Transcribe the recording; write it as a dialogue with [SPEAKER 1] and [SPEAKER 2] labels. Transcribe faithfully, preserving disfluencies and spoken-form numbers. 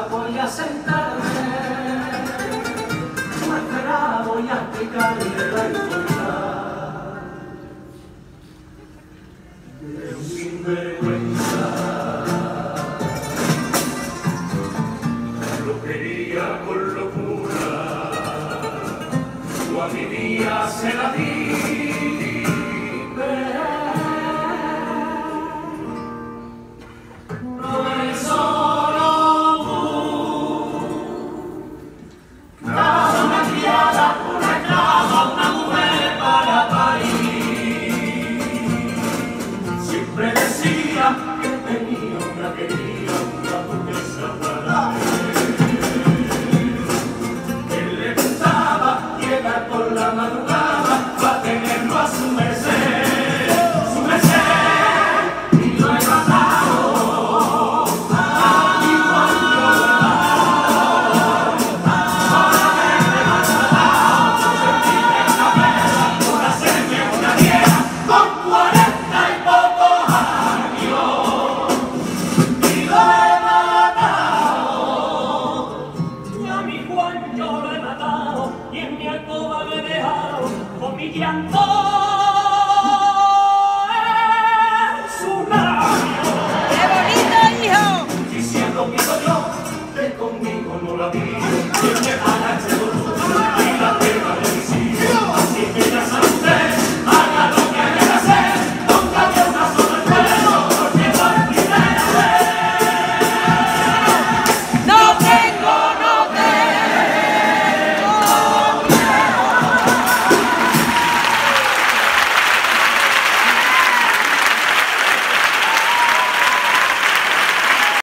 [SPEAKER 1] voy a sentarme, no espera, voy a explicarle la historia de un sinvergüenza. Lo quería con locura, tú a mi día se la di.